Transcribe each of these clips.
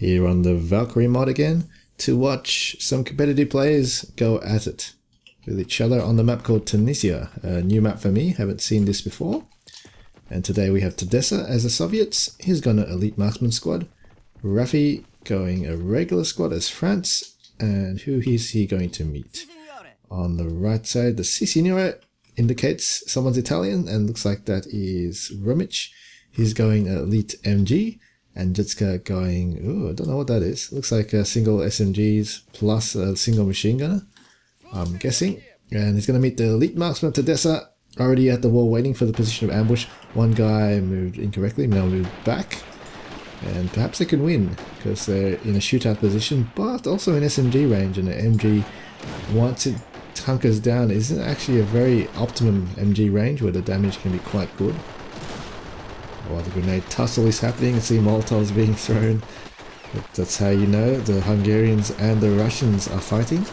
here on the Valkyrie mod again to watch some competitive players go at it with each other on the map called Tunisia. A new map for me, haven't seen this before. And today we have Tedessa as the Soviets. He's got an elite marksman squad. Rafi going a regular squad as France. And who is he going to meet? On the right side, the Si Signore indicates someone's Italian and looks like that is Romic. He's going elite MG. And Jutska going, ooh, I don't know what that is. Looks like a single SMGs plus a single machine gunner, I'm guessing. And he's going to meet the elite marksman Tedessa, already at the wall waiting for the position of ambush. One guy moved incorrectly, now moved back. And perhaps they can win, because they're in a shootout position, but also in SMG range. And the MG, once it hunkers down, isn't actually a very optimum MG range where the damage can be quite good. While the grenade tussle is happening, you see Molotovs being thrown. But that's how you know the Hungarians and the Russians are fighting.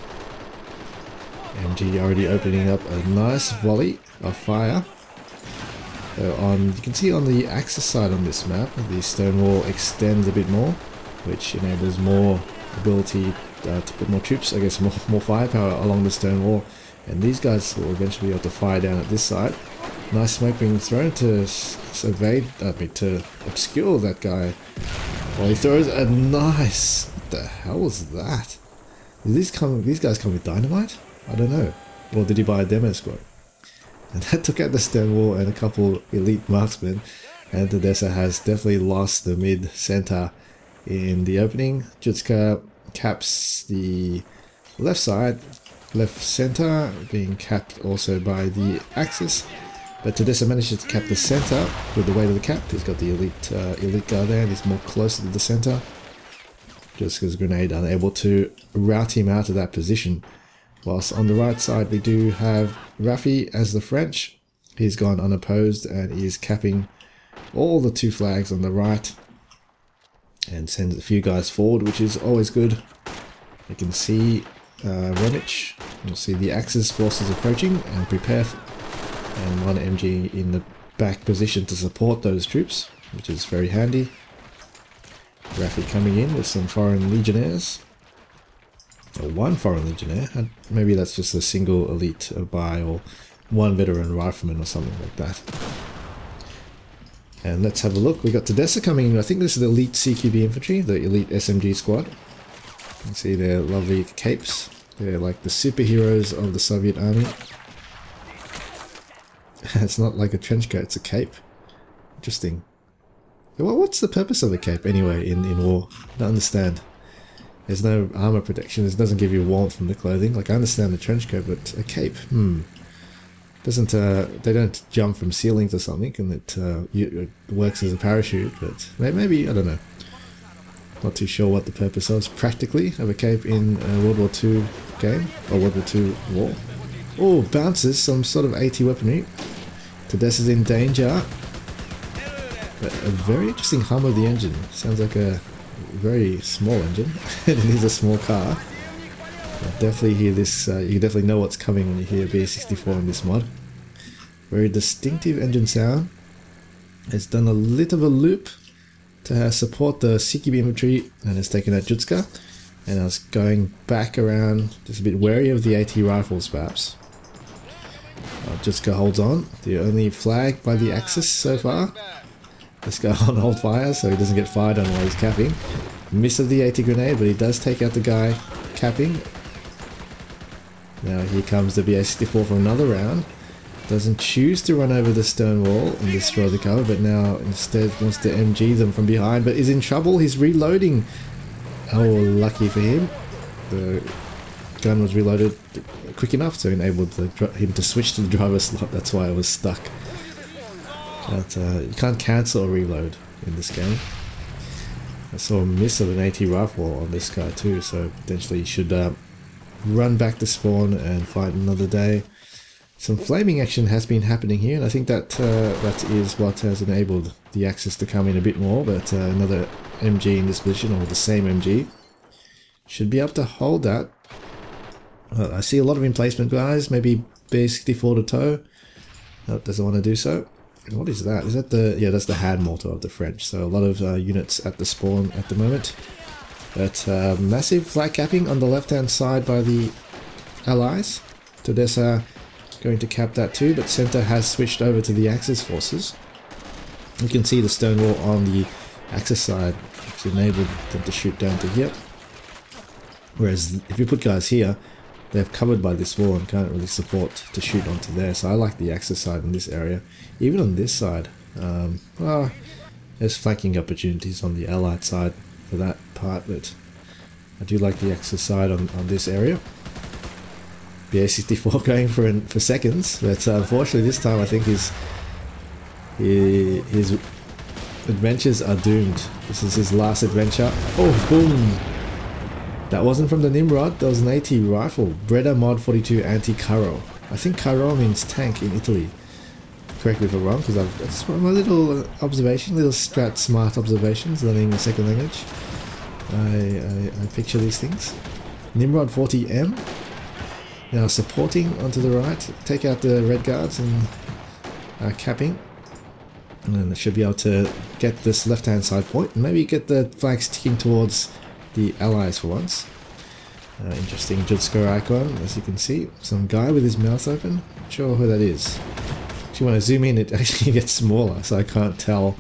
MG already opening up a nice volley of fire. So you can see on the Axis side on this map, the stone wall extends a bit more, which enables more ability to put more troops, I guess more firepower along the stone wall. And these guys will eventually be able to fire down at this side. Nice smoke being thrown to to obscure that guy. While he throws a nice... What the hell was that? Did these guys come with dynamite? I don't know. Or did he buy a demo squad? And that took out the stone wall and a couple elite marksmen. And Tedessa has definitely lost the mid-center in the opening. Jutska caps the left side. Left center being capped also by the Axis. But Tedessa manages to cap the center with the weight of the cap. He's got the elite guy there and he's more closer to the center. Jutska's grenade unable to rout him out of that position. Whilst on the right side we do have Rafi as the French. He's gone unopposed and he is capping all the two flags on the right. And sends a few guys forward, which is always good. You can see Romic. You'll see the Axis forces approaching and prepare. And one MG in the back position to support those troops, which is very handy. Rafi coming in with some foreign legionnaires. Or one foreign legionnaire. Maybe that's just a single elite buy or one veteran rifleman or something like that. And let's have a look. We got Tedessa coming in. I think this is the elite CQB infantry, the elite SMG squad. You can see their lovely capes. They're like the superheroes of the Soviet army. It's not like a trench coat, it's a cape. Interesting. Well, what's the purpose of a cape anyway in war? I don't understand. There's no armor protection, it doesn't give you warmth from the clothing. Like, I understand the trench coat, but a cape, doesn't, they don't jump from ceilings or something, and it works as a parachute, but maybe, I don't know. Not too sure what the purpose of practically of a cape in a World War II game, or World War II war. Oh, bounces, some sort of AT weaponry. Tedessa's in danger. But a very interesting hum of the engine. Sounds like a very small engine. And it is a small car. I definitely hear this, you definitely know what's coming when you hear B64 in this mod. Very distinctive engine sound. It's done a little of a loop to support the CQB infantry and has taken out Jutska. And I was going back around, just a bit wary of the AT rifles perhaps. Jutska holds on, the only flag by the Axis so far. This guy on hold fire so he doesn't get fired on while he's capping. Miss of the AT grenade, but he does take out the guy capping. Now here comes the BA-64 for another round. Doesn't choose to run over the stone wall and destroy the cover, but now instead wants to MG them from behind, but is in trouble. He's reloading. Oh, lucky for him. The gun was reloaded quick enough to enable him to switch to the driver's slot. That's why I was stuck. But you can't cancel a reload in this game. I saw a miss of an AT rifle on this guy too, so potentially he should run back to spawn and fight another day. Some flaming action has been happening here, and I think that that is what has enabled the Axis to come in a bit more, but another MG in this position, or the same MG, should be able to hold that. I see a lot of emplacement guys, maybe B64 to tow. Nope, doesn't want to do so. What is that? Is that the... yeah, that's the hand mortar of the French. So a lot of units at the spawn at the moment. But massive flag capping on the left hand side by the Allies. Tunisia going to cap that too, but center has switched over to the Axis forces. You can see the stone wall on the Axis side, which enabled them to shoot down to here. Whereas if you put guys here, they're covered by this wall and can't really support to shoot onto there. So I like the Axis side in this area. Even on this side, well, there's flanking opportunities on the Allied side for that part, but I do like the Axis side on this area. BA64 going for seconds, but unfortunately this time I think his adventures are doomed. This is his last adventure. Oh, boom! That wasn't from the Nimrod, that was an AT rifle. Breda Mod 42 Anti-Carro. I think Carro means tank in Italy. Correct me if I'm wrong, because that's my little observation, little strat smart observations, learning a second language. I picture these things. Nimrod 40M. Now supporting onto the right, take out the red guards and capping. And then they should be able to get this left hand side point and maybe get the flags ticking towards the Allies for once. Interesting Jutsko icon, as you can see. Some guy with his mouth open. Not sure who that is. Actually, when I zoom in, it actually gets smaller, so I can't tell.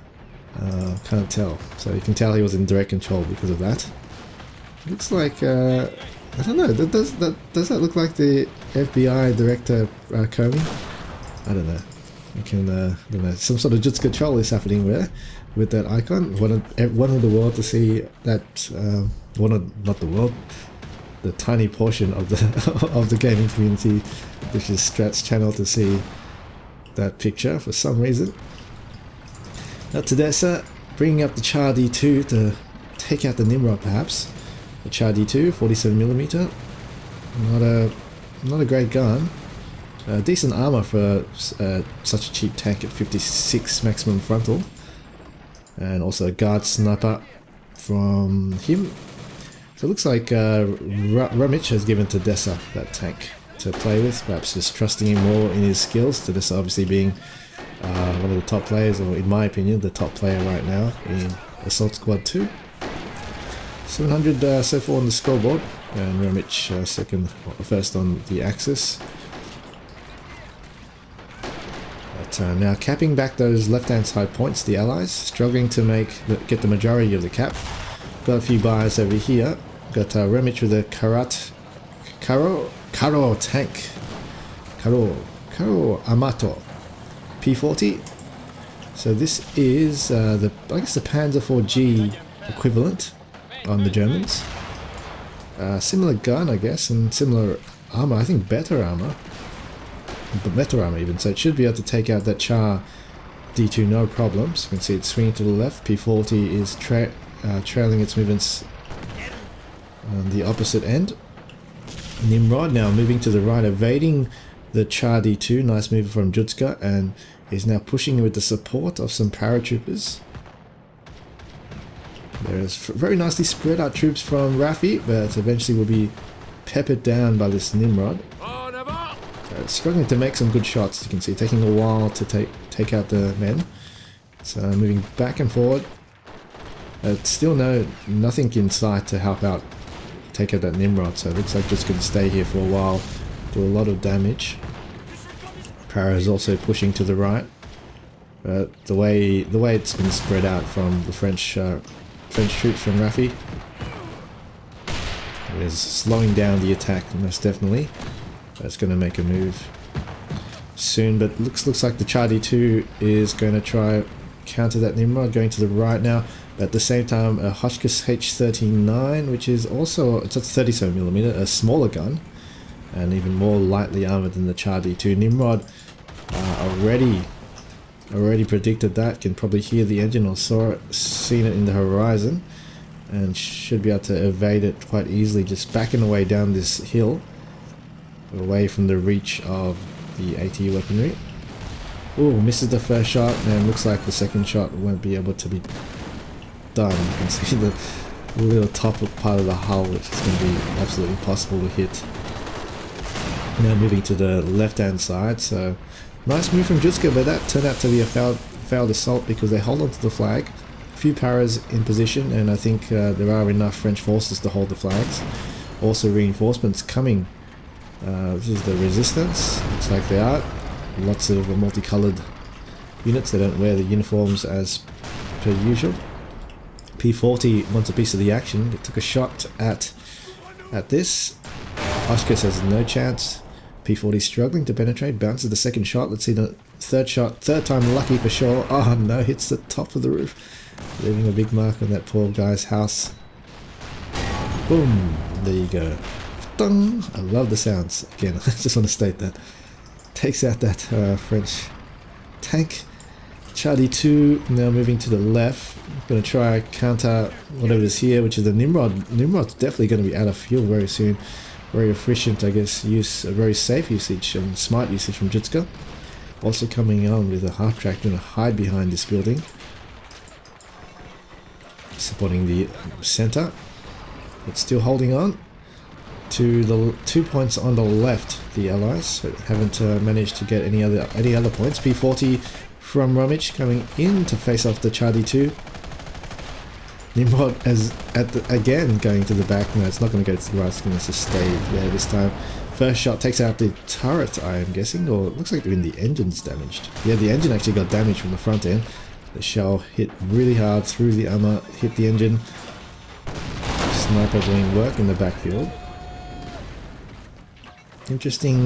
So you can tell he was in direct control because of that. Looks like I don't know. Does that look like the FBI director Comey? I don't know. You can I don't know. Some sort of Jutsu control is happening there with that icon. Wanted the world to see that. Not the world. The tiny portion of the of the gaming community, which is Strat's channel, to see that picture for some reason. Now Tunisia bringing up the Char D2 to take out the Nimrod, perhaps. The Char D2, 47mm. Not a great gun. Decent armor for such a cheap tank at 56 maximum frontal. And also a guard sniper from him. So it looks like Ramich has given Tunisia that tank to play with, perhaps just trusting him more in his skills. Tunisia obviously being one of the top players, or in my opinion, the top player right now in Assault Squad 2. 700 so far on the scoreboard, and Ramich first on the Axis. But now capping back those left-hand side points, the Allies struggling to get the majority of the cap. Got a few buys over here. Got Ramich with a Caro tank. Caro Amato P40. So this is I guess the Panzer 4G equivalent on the Germans. Similar gun, I guess, and similar armor. I think better armor. But better armor even. So it should be able to take out that Char D2 no problems. You can see it's swinging to the left. P40 is trailing its movements on the opposite end. Nimrod now moving to the right, evading the Char D2. Nice move from Jutska, and is now pushing with the support of some paratroopers. There's very nicely spread out troops from Rafi, but eventually will be peppered down by this Nimrod. Struggling to make some good shots, you can see, taking a while to take out the men. So moving back and forward. Still nothing in sight to help out take out that Nimrod, so it looks like just going to stay here for a while, do a lot of damage. Para is also pushing to the right, but the way it's been spread out from the French troops from Rafi is slowing down the attack most definitely. That's going to make a move soon, but looks like the Char D2 is going to try counter that Nimrod, going to the right now. But at the same time, a Hotchkiss H39, which is also, it's a 37mm, a smaller gun, and even more lightly armored than the Char D2. Nimrod already predicted that, can probably hear the engine or seen it in the horizon, and should be able to evade it quite easily, just backing away down this hill, away from the reach of the AT weaponry. Ooh, misses the first shot, and looks like the second shot won't be able to be done. You can see the little top part of the hull, which is going to be absolutely impossible to hit. Now moving to the left hand side, so Nice move from Jutska, but that turned out to be a failed assault because they hold onto the flag. A few paras in position, and I think there are enough French forces to hold the flags. Also reinforcements coming. This is the resistance. Looks like they are. Lots of multicolored units. They don't wear the uniforms as per usual. P40 wants a piece of the action. It took a shot at this. Oshka has no chance. P40 struggling to penetrate. Bounces the second shot. Let's see the third shot. Third time lucky for sure. Oh no, hits the top of the roof. Leaving a big mark on that poor guy's house. Boom. There you go. Dong. I love the sounds. Again, I just want to state that. Takes out that French tank. Charlie 2 now moving to the left. Going to try counter whatever is here, which is the Nimrod. Nimrod's definitely going to be out of fuel very soon. Very efficient, I guess, use, a very safe usage and smart usage from Jutska. Also coming on with a half track, going to hide behind this building. Supporting the center. But still holding on to the 2 points on the left, the allies. So haven't managed to get any other points. P40 from Ramich coming in to face off the Charlie 2. Nimrod again going to the back. No, it's not going to go to the right, it's going to just stay there this time. First shot takes out the turret, I am guessing, or it looks like even the engine's damaged. Yeah, the engine actually got damaged from the front end. The shell hit really hard through the armor, hit the engine. Sniper doing work in the backfield. Interesting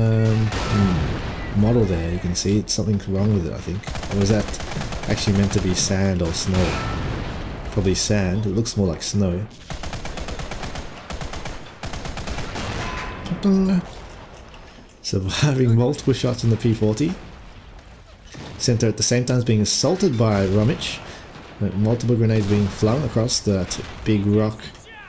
model there, you can see it's something wrong with it, I think. Or was that actually meant to be sand or snow? Probably sand, it looks more like snow. Surviving multiple shots in the P40. Center at the same time is being assaulted by Ramich. Multiple grenades being flung across that big rock.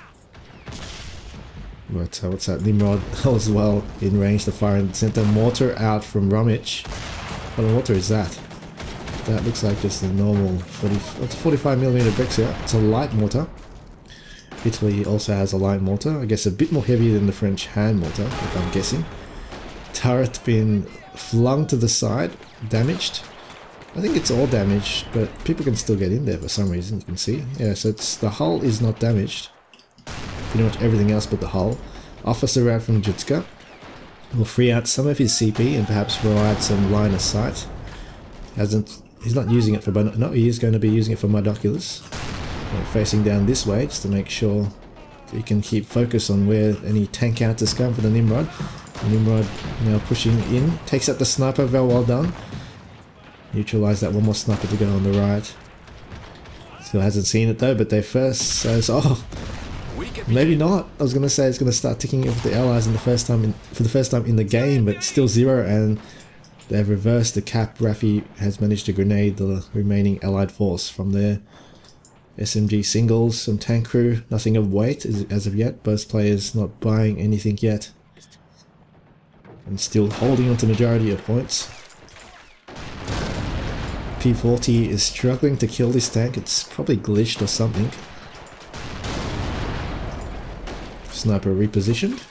But what's that? Nimrod as well in range to fire in the center. Mortar out from Ramich. What mortar is that? That looks like just a normal 45mm bricks here. It's a light mortar. Italy also has a light mortar. I guess a bit more heavy than the French hand mortar, if I'm guessing. Turret being flung to the side, damaged. I think it's all damaged, but people can still get in there for some reason, you can see. Yeah, so the hull is not damaged. Pretty much everything else but the hull. Officer out from Jutska will free out some of his CP and perhaps provide some line of sight. He's not using it for, no, he is going to be using it for binoculars. Facing down this way just to make sure he can keep focus on where any tank counters come for the Nimrod. Nimrod now pushing in, takes out the sniper, very well done. Neutralize that one more sniper to go on the right. Still hasn't seen it though, but they first says, oh, maybe not. I was going to say it's going to start ticking off the allies for the first time in the game, but still 0, and they've reversed the cap. Raffi has managed to grenade the remaining allied force from there. SMG singles, some tank crew, nothing of weight as of yet. Both players not buying anything yet. And still holding on to majority of points. P40 is struggling to kill this tank, it's probably glitched or something. Sniper repositioned.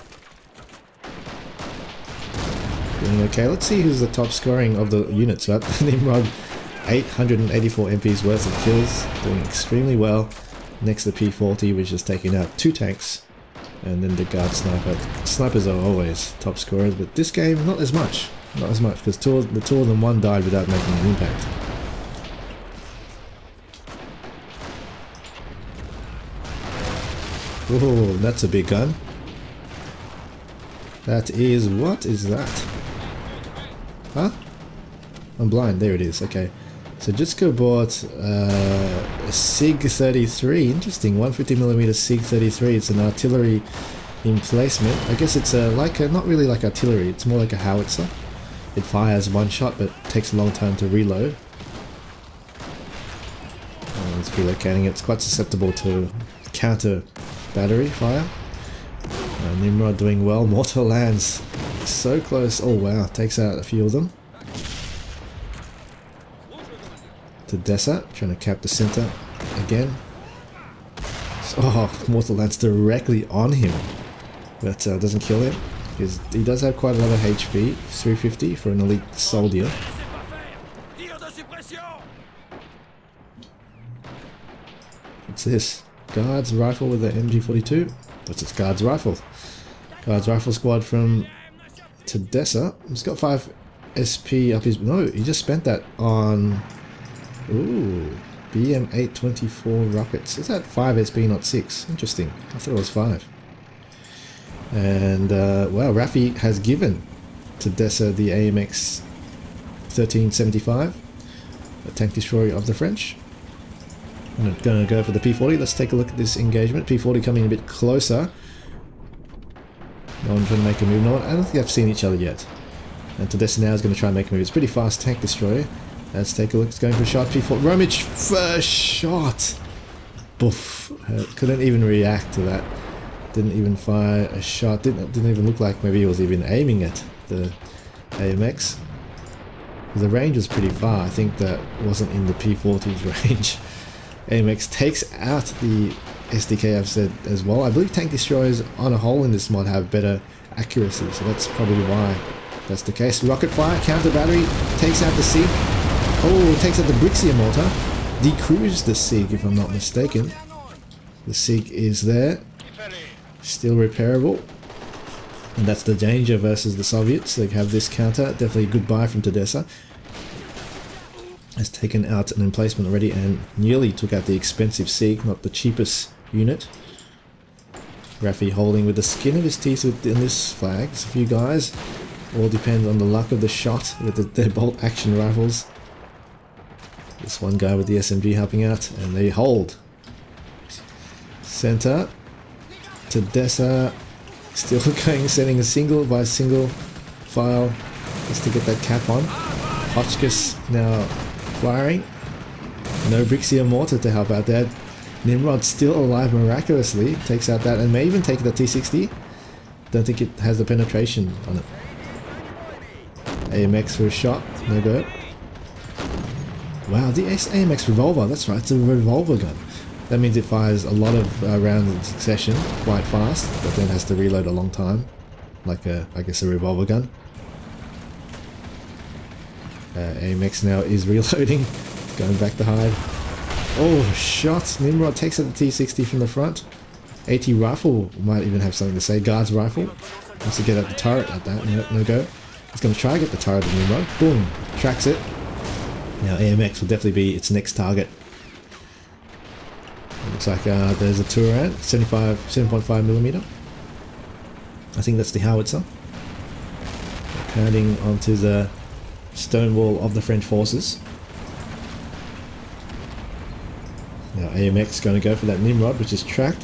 Doing okay, let's see who's the top scoring of the units. Right? Nimrod, 884 MPs worth of kills, doing extremely well. Next to P40, which is taking out 2 tanks. And then the guard sniper. Snipers are always top scorers, but this game, not as much. Not as much, because the two of them, one died without making an impact. Oh, that's a big gun. That is, what is that? Huh? I'm blind, there it is, okay. So Jutska bought a SIG-33, interesting, 150mm SIG-33, it's an artillery emplacement. I guess it's not really like artillery, it's more like a howitzer. It fires one shot but takes a long time to reload. It's relocating it, it's quite susceptible to counter battery fire. Nimrod doing well, mortar lands so close, oh wow, takes out a few of them. To Dessa, trying to cap the center again. Oh, mortar lands directly on him, but doesn't kill him. He does have quite a lot of HP, 350 for an elite soldier. What's this? Guards rifle with the MG42. What's this? Guards rifle. Guards rifle squad from Tunisia. He's got 5 SP up his... No, he just spent that on... Ooh, BM824 rockets. Is that 5 SP, not 6? Interesting. I thought it was 5. And, wow, Rafi has given Tunisia the AMX 1375, a tank destroyer of the French. I'm going to go for the P40. Let's take a look at this engagement. P40 coming a bit closer. No one trying to make a move. No one, I don't think I've seen each other yet. And Tunisia now is going to try and make a move. It's a pretty fast tank destroyer. Let's take a look. It's going for a shot. P40. Romich, first shot! Boof. Couldn't even react to that. Didn't even fire a shot. Didn't even look like maybe he was even aiming at the AMX. The range was pretty far. I think that wasn't in the P40's range. AMX takes out the SDK, I've said as well. I believe tank destroyers on a whole in this mod have better accuracy, so that's probably why that's the case. Rocket fire, counter battery, takes out the SIG. Oh, takes out the Brixia mortar. Decruised the SIG if I'm not mistaken. The SIG is there. Still repairable. And that's the danger versus the Soviets. They have this counter. Definitely a good buy from Tunisia. Has taken out an emplacement already and nearly took out the expensive SIG, not the cheapest unit. Rafi holding with the skin of his teeth in this flag. There's a few guys. All depends on the luck of the shot with their bolt action rifles. This one guy with the SMG helping out, and they hold. Center. Tunisia still going, sending a single by single file just to get that cap on. Hotchkiss now firing. No Brixia mortar to help out there. Nimrod still alive miraculously. Takes out that and may even take the T60. Don't think it has the penetration on it. AMX for a shot. No go. Wow, the AMX revolver. That's right, it's a revolver gun. That means it fires a lot of rounds in succession, quite fast, but then has to reload a long time. Like I guess a revolver gun. AMX now is reloading, going back to hide. Oh, shot! Nimrod takes out the T60 from the front. AT rifle might even have something to say. Guards rifle wants to get at the turret at that. No go. He's going to try to get the turret of Nimrod. Boom! Tracks it. Now AMX will definitely be its next target. It looks like there's a Turret, 7.5mm. I think that's the howitzer. Pounding onto the stone wall of the French forces. Now AMX going to go for that Nimrod, which is tracked.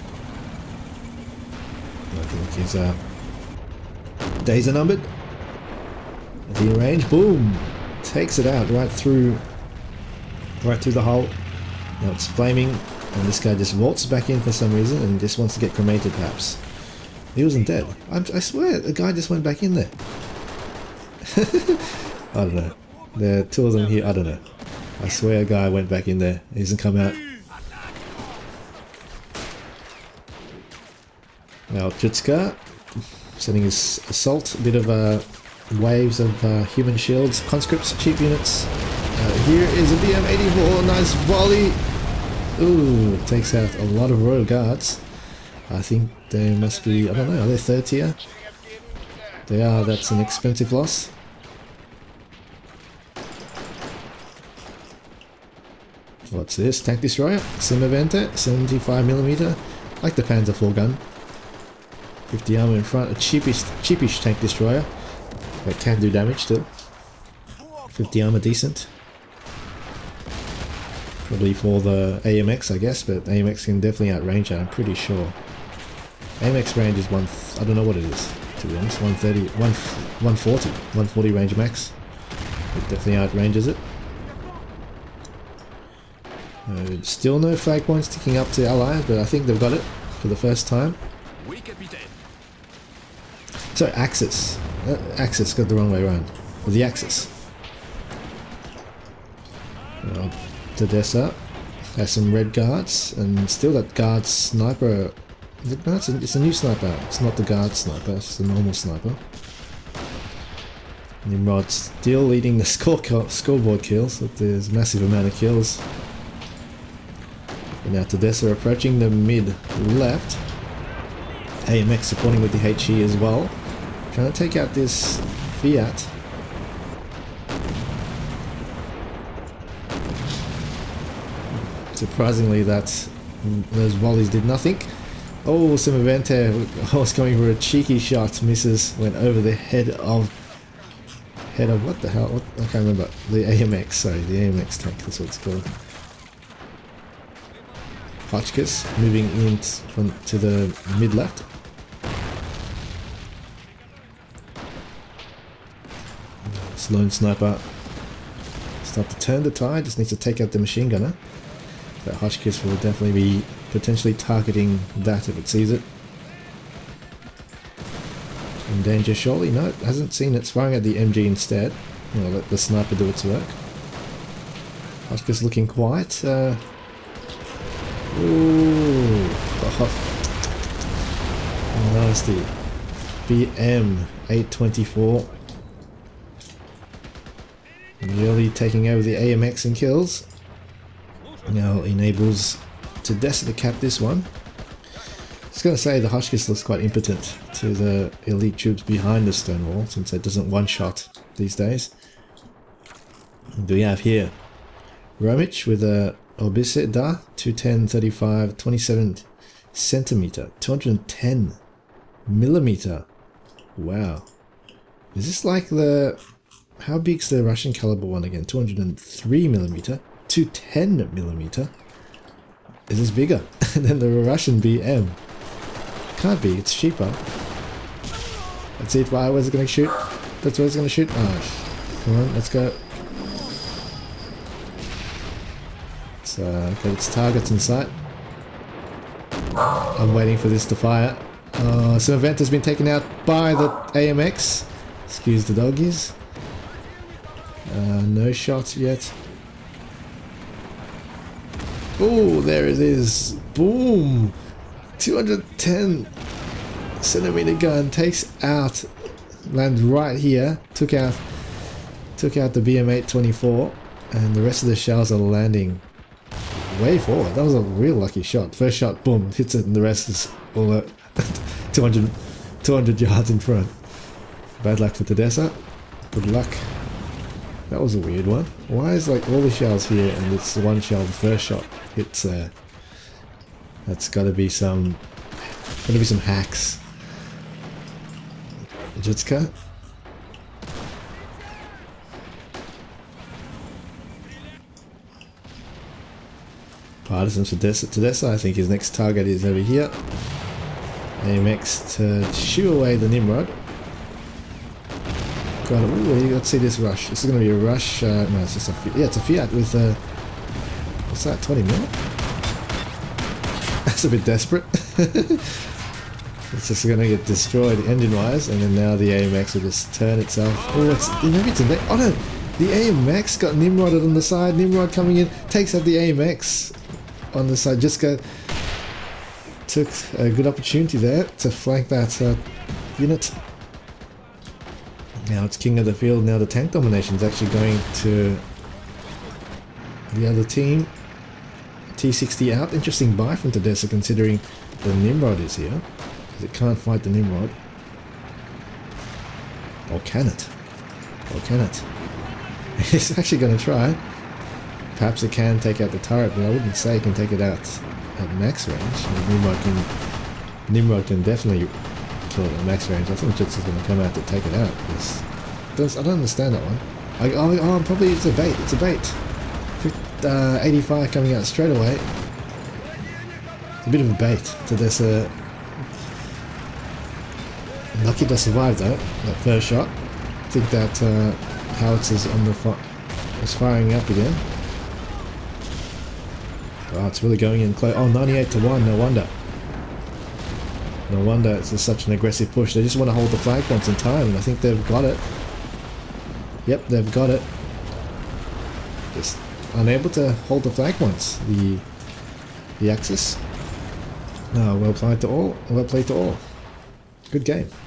I think his days are numbered. Is he in range? Boom! Takes it out right through the hull. Now it's flaming, and this guy just waltzes back in for some reason and just wants to get cremated perhaps. He wasn't dead. I swear the guy just went back in there. I don't know. There are two of them here. I don't know. I swear a guy went back in there. He hasn't come out. Now Jutska sending his assault. A bit of waves of human shields. Conscripts, cheap units. Here is a BM84. Nice volley. Ooh, takes out a lot of Royal Guards. I think they must be, I don't know, are they 3rd tier? They are, that's an expensive loss. What's this? Tank destroyer? Simavente, 75mm. Like the Panzer IV gun. 50 armor in front, a cheapish tank destroyer. But can do damage still. 50 armor, decent. Probably for the AMX, I guess, but AMX can definitely outrange that, I'm pretty sure. AMX range is I don't know what it is, to be honest, 130, 140 range max. It definitely outranges it. Still no flag points ticking up to Allies, but I think they've got it for the first time. So Axis. Axis got the wrong way around. Or the Axis. Tunisia has some red guards, and still that guard sniper No, it's a new sniper. It's not the guard sniper, it's just a normal sniper. Nimrod still leading the scoreboard kills, but there's a massive amount of kills. And now Tedessa approaching the mid left. AMX supporting with the HE as well. Trying to take out this Fiat. Surprisingly, those volleys did nothing. Oh, Simavente was going for a cheeky shot, misses, went over the head of what the hell? I can't remember. The AMX, sorry, the AMX tank, that's what it's called. Hotchkiss moving in to the mid left. Lone sniper start to turn the tide, just needs to take out the machine gunner. But Hotchkiss will definitely be potentially targeting that if it sees it. In danger surely? No, it hasn't seen it. It's firing at the MG instead. I'll let the sniper do its work. Hotchkiss looking quiet. Ooh. Nasty. BM 824. Really taking over the AMX and kills. Now enables Tedessa to cap this one. I was going to say the Hotchkiss looks quite impotent to the elite troops behind the stone wall, since it doesn't one-shot these days. What do we have here? Romich with a Obisida, 210, 35, 27 centimeter, 210 millimeter. Wow. Is this like the... How big's the Russian caliber one again? 203 millimeter, 210 millimeter. Is this bigger than the Russian BM? Can't be, it's cheaper. Let's see if where's it going to shoot. That's where it's going to shoot. Oh, come on, let's go. It's got its targets in sight. I'm waiting for this to fire. Some event has been taken out by the AMX. Excuse the doggies. No shot yet. Oh, there it is. Boom! 210 centimeter gun takes out, lands right here. Took out the BM824, and the rest of the shells are landing way forward. That was a real lucky shot. First shot, boom, hits it, and the rest is all at 200 yards in front. Bad luck for Tedessa. Good luck. That was a weird one. Why is like all the shells here and it's the one shell, the first shot hits there? That's gotta be some hacks. Jitska. Partisans for Tedessa. I think his next target is over here. AMX to shoo away the Nimrod. Ooh, let's see this rush. This is going to be a rush. No, it's just a it's a Fiat with what's that? 20 mil. That's a bit desperate. It's just going to get destroyed engine-wise, and then now the AMX will just turn itself. Oh, maybe it's a oh no, the AMX got Nimroded on the side. Nimrod coming in takes out the AMX on the side. Just took a good opportunity there to flank that unit. Now it's king of the field. Now the tank domination is actually going to the other team. T60 out. Interesting buy from Tedessa considering the Nimrod is here. Because it can't fight the Nimrod. Or can it? Or can it? It's actually going to try. Perhaps it can take out the turret, but I wouldn't say it can take it out at max range. Nimrod can definitely kill it at max range. I think Jits is going to come out to take it out. I don't understand that one. Oh, probably it's a bait. It's a bait. 85 coming out straight away. It's a bit of a bait. So there's a... Lucky to survive though, that first shot. I think that howitzer's on the is firing up again. Oh, it's really going in close. Oh, 98 to 1, no wonder. No wonder it's just such an aggressive push. They just want to hold the flag points in time, and I think they've got it. Yep, they've got it. Just unable to hold the flag points. The Axis. No, well played to all. Well played to all. Good game.